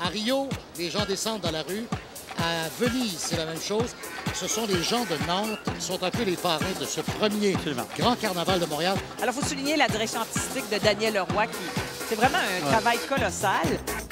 Rio, les gens descendent dans la rue. À Venise, c'est la même chose. Ce sont les gens de Nantes qui sont un peu les parrains de ce premier grand carnaval de Montréal. Alors, il faut souligner la direction artistique de Daniel Leroy, qui c'est vraiment un travail colossal.